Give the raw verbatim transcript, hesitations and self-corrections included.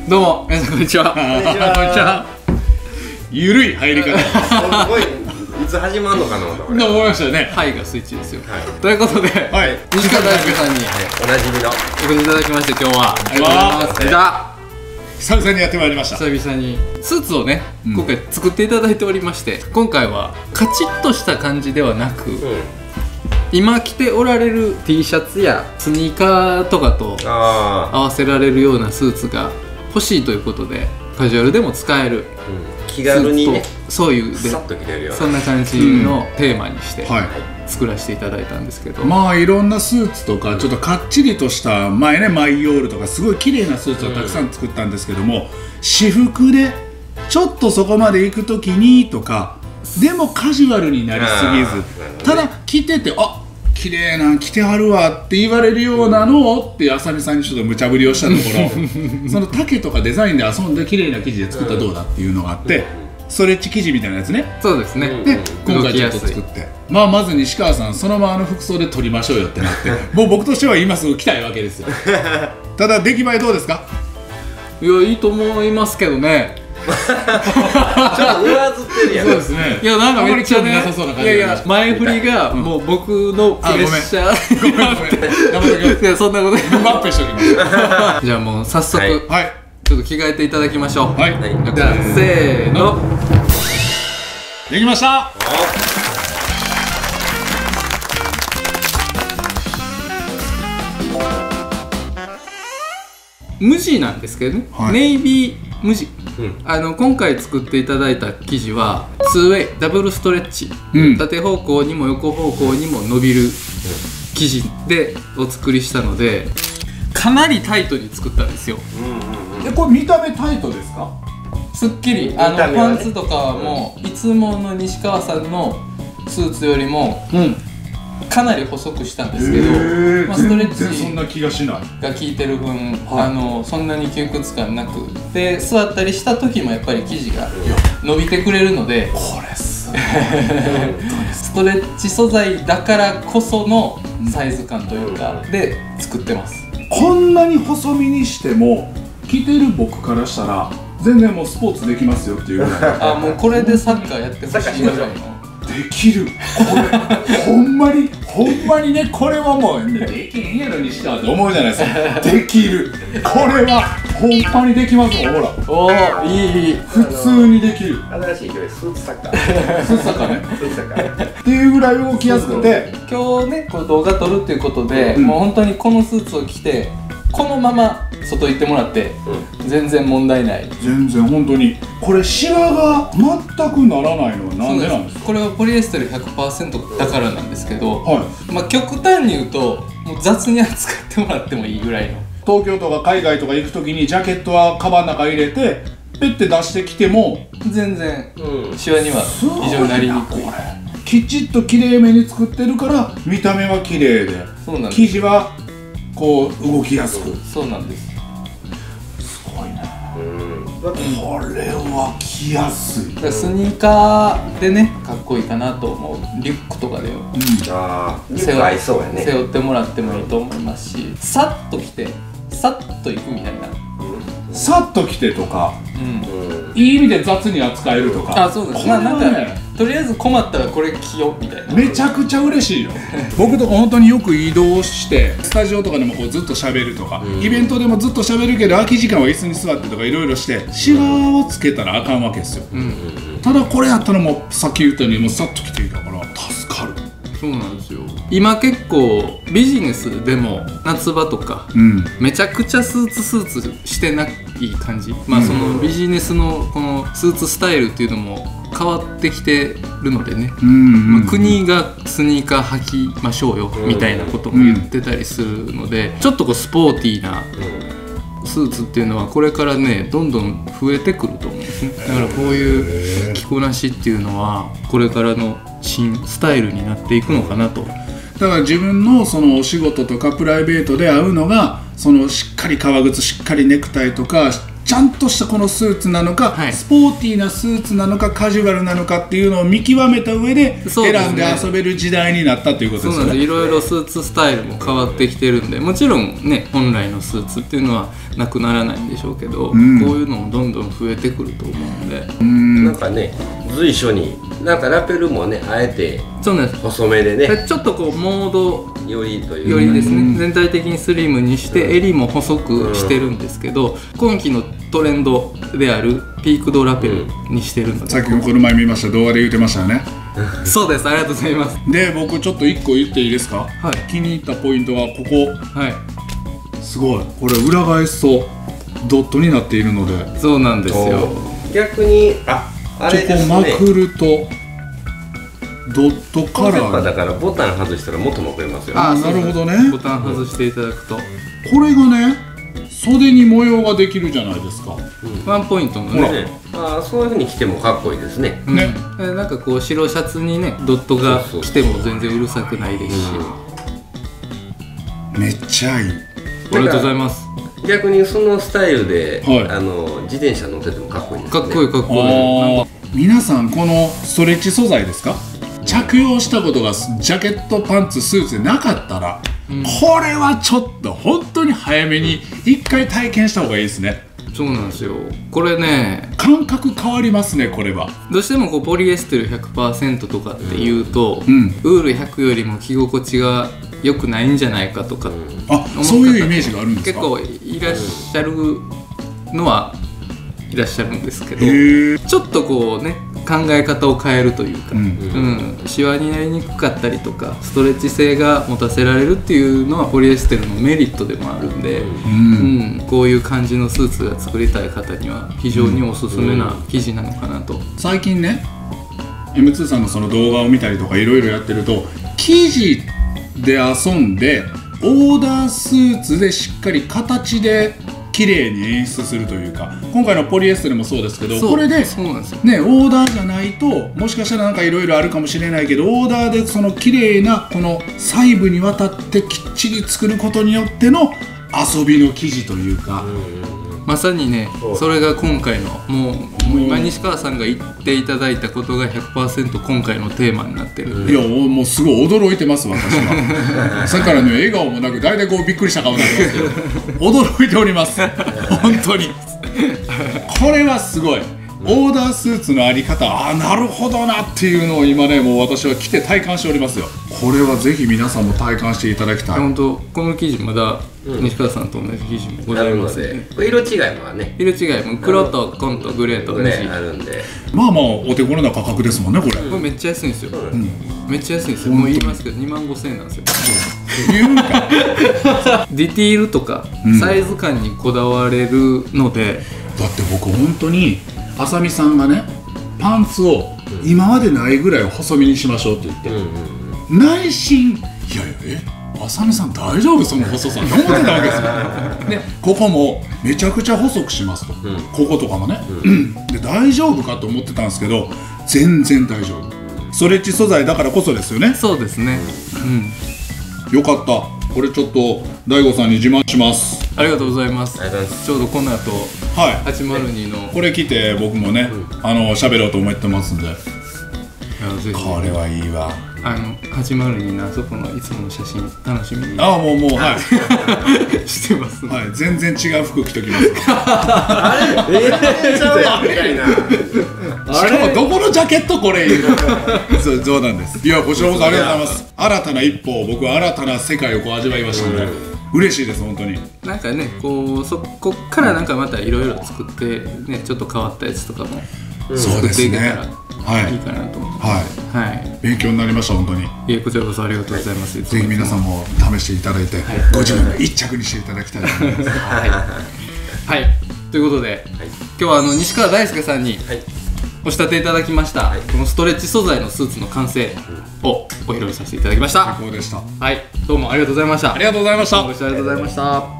どうも皆さんこんにちは。 こんにちは。ゆるい入り方。 すごい。いつ始まるのかなと思いましたよね。 はいがスイッチですよ。ということで、西川大輔さんにおなじみのお越しいただきまして今日はありがとうございます。 久々にやってまいりました。 久々にスーツをね今回作っていただいておりまして、今回はカチッとした感じではなく、今着ておられる T シャツやスニーカーとかと合わせられるようなスーツが欲しいということで、カジュアルでも使える、 気軽にね、 そういうさっと着れるような、 そんな感じのテーマにして作らせていただいたんですけど、 まあいろんなスーツとかちょっとかっちりとした前ねマイヨールとかすごい綺麗なスーツをたくさん作ったんですけども、私服でちょっとそこまで行く時にとかでもカジュアルになりすぎず、ただ着ててあ綺麗な着てはるわって言われるようなのをって浅見さんにちょっと無茶ぶりをしたところその丈とかデザインで遊んで綺麗な生地で作ったらどうだっていうのがあって、ストレッチ生地みたいなやつね。 そうですね。 で今回ちょっと作って、まあまず西川さんそのままの服装で撮りましょうよってなってもう僕としては今すぐ着たいわけですよただ出来栄えどうですか？ いやいいと思いますけどねちょっと上ずってるやん。 そうですね。 いやなんかめっちゃね、 なさそうな感じ。 いやいや前振りがもう僕のプレッシャー。 ごめんごめん。頑張ってください。 いやそんなこと。 僕アップしておきます。 じゃあもう早速はいちょっと着替えていただきましょう。 はい。 じゃあせーの。 できました。 無地なんですけどね。ネイビー無地。あの今回作っていただいた生地は ツーウェイ ダブルストレッチ、うん、縦方向にも横方向にも伸びる生地でお作りしたのでかなりタイトに作ったんですよ。 えこれ見た目タイトですか？ すっきりあの、ね、パンツとかはもういつもの西川さんのスーツよりも、うん、かなり細くしたんですけど、まあ、ストレッチそんな気がしないが効いてる分、はい、あのそんなに窮屈感なくで座ったりした時もやっぱり生地が伸びてくれるので、 これすごいストレッチ素材だからこそのサイズ感というかで作ってます。 こんなに細身にしても着てる僕からしたら全然もうスポーツできますよっていうぐらいあもうこれでサッカーやってほしいぐらいのできる。これほんまにほんまにね、これはもうできへんやろ西川って思うじゃないですか。できる。これはほんまにできますもん。ほらおおいいいい普通にできる。 新しい競技スーツサッカースーツサッカーねスーツサッカーっていうぐらい動きやすくて、 今日ねこう動画撮るっていうことで、うん、もう本当にこのスーツを着てこのまま外行ってもらって、うん、全然問題ない。 全然本当にこれシワが全くならないのはなんでなんですか？ これはポリエステル ひゃくパーセント だからなんですけど、 はい、 まあ極端に言うともう雑に扱ってもらってもいいぐらいの。 東京とか海外とか行く時にジャケットはカバンの中入れてペッて出してきても全然シワには非常になりにくい。 きちっときれいめに作ってるから見た目は綺麗で、生地はこう動きやすく。 そうなんです。 すごいね。これは着やすい。 スニーカーでねかっこいいかなと思う。リュックとかで背負ってもらってもいいと思いますし、さっと着てさっといくみたいな。 さっと着てとか、いい意味で雑に扱えるとか。 あ、そうです。まあなんかとりあえず困ったらこれ着ようみたいな。 めちゃくちゃ嬉しいよ僕とか本当によく移動してスタジオとかでもこうずっと喋るとか、うん、イベントでもずっと喋るけど空き時間は椅子に座ってとかいろいろしてシワをつけたらあかんわけですよ、うん、ただこれやったらもうさっき言ったようにもうさっと着ていたから助かる。 そうなんですよ。今結構ビジネスでも夏場とか、うん、めちゃくちゃスーツスーツしてない感じ、まあそのビジネスのこのスーツスタイルっていうのも変わってきてるのでね、まあ、国がスニーカー履きましょうよみたいなことも言ってたりするので、ちょっとこうスポーティーなスーツっていうのはこれからねどんどん増えてくると思うんですね。だからこういう着こなしっていうのはこれからの新スタイルになっていくのかなと。 だから自分のそのお仕事とかプライベートで合うのがそのしっかり革靴しっかりネクタイとかちゃんとしたこのスーツなのか、 はい、 スポーティーなスーツなのかカジュアルなのかっていうのを見極めた上で選んで遊べる時代になったっていうことですよね。 そうなんです。いろいろスーツスタイルも変わってきてるんで、もちろんね本来のスーツっていうのはなくならないんでしょうけど、うん、こういうのもどんどん増えてくると思うんで、 うん、なんかね随所になんかラペルもねあえて細めでね、 でちょっとこうモードよりというか、 よりですね、全体的にスリムにして、うん、襟も細くしてるんですけど、うん、今季のトレンドであるピークドラペルにしてるんだ、うん、 さっきもこの前見ました動画で言ってましたよねそうです、ありがとうございます。 で僕ちょっといっこ言っていいですか、はい、気に入ったポイントはここ、はい、すごいこれ裏返すとドットになっているので、 そうなんですよ。 逆にああれですね、 チョコまくるとドットカラーだからボタン外したら元も増えますよね。 ああなるほどね。 ボタン外していただくと、うん、 これがね袖に模様ができるじゃないですか、 うん、ワンポイントのね、 ね、あそういう風に着てもかっこいいですね、 うん、ね、なんかこう白シャツにねドットが着ても全然うるさくないですし、 うん、めっちゃいい。 ありがとうございます。 逆にそのスタイルで、はい、あの自転車乗っててもかっこいいですね。 かっこいいかっこいい。 皆さんこのストレッチ素材ですか、着用したことがジャケットパンツスーツでなかったら、うん、これはちょっと本当に早めに一回体験した方がいいですね。 そうなんですよ。これね感覚変わりますね。これはどうしてもこうポリエステル ひゃくパーセント とかっていうと、うん、ウールひゃくよりも着心地が良くないんじゃないかとか、うん、 あそういうイメージがあるんですか。 結構いらっしゃるのはいらっしゃるんですけど、ちょっとこうね考え方を変えるというか、うんうん、シワになりにくかったりとかストレッチ性が持たせられるっていうのはポリエステルのメリットでもあるんで、うんうん、こういう感じのスーツが作りたい方には非常におすすめな生地なのかなと。 最近ね エムツー さんのその動画を見たりとかいろいろやってると、生地で遊んでオーダースーツでしっかり形で綺麗に演出するというか、今回のポリエステルもそうですけど、これでねオーダーじゃないともしかしたらなんかいろいろあるかもしれないけど、オーダーでその綺麗なこの細部にわたってきっちり作ることによっての遊びの生地というか、 まさにねそれが今回のもう、もう今西川さんが言っていただいたことが ひゃくパーセント 今回のテーマになってるんで、 いやもうすごい驚いてます私はさっきからね笑顔もなく大体こうびっくりした顔になってますけど驚いております本当にこれはすごい。オーダースーツのあり方、ああなるほどなっていうのを今ねもう私は着て体感しておりますよ。これはぜひ皆さんも体感していただきたい。 本当この生地まだ西川さんと同じ生地もございますので、 色違いもね色違いも黒と紺とグレーとねあるんで、 まあまあお手頃な価格ですもんねこれ。これめっちゃ安いんですよ。めっちゃ安いんですよ。もう言いますけどにまんごせんえんなんですよ。 言うんかディティールとかサイズ感にこだわれるので、 だって僕本当にあさみさんがねパンツを今までないぐらい細身にしましょうって言って、うん、内心いやいやえあさみさん大丈夫その細さって思ってたわけですよでここもめちゃくちゃ細くしますと、うん、こことかもね、うん、で大丈夫かと思ってたんですけど全然大丈夫。ストレッチ素材だからこそですよね。 そうですね、 うん、よかった。これちょっと大悟さんに自慢します。 ありがとうございます。ちょうどこの後、はい、はちまるにのこれ来て僕もね、うん、あの喋ろうと思ってますんで、いやぜひこれはいいわ。 あのはちまるにのあそこのいつもの写真楽しみにああもうもうはいしてます、 はい、全然違う服着ときますあれえー、ちゃうやんみたいなしかもどこのジャケットこれそう冗談です。いやこちらこそありがとうございます。新たな一歩を僕は新たな世界をこう味わいましたので、うん、嬉しいです本当に。 なんかねこうそこっからなんかまたいろいろ作ってねちょっと変わったやつとかも作っていけたらいいかなと思って、 はいはい、勉強になりました本当に。 いえこちらこそありがとうございます。 ぜひ皆さんも試していただいて、はい、ご自分の一着にしていただきたいと思いますはい、 はい、ということで、はい、今日はあの西川大輔さんに、はい、お仕立ていただきました、はい、このストレッチ素材のスーツの完成をお披露目させていただきました。 最高でした。 はい、どうもありがとうございました。 ありがとうございました。 ご視聴ありがとうございました。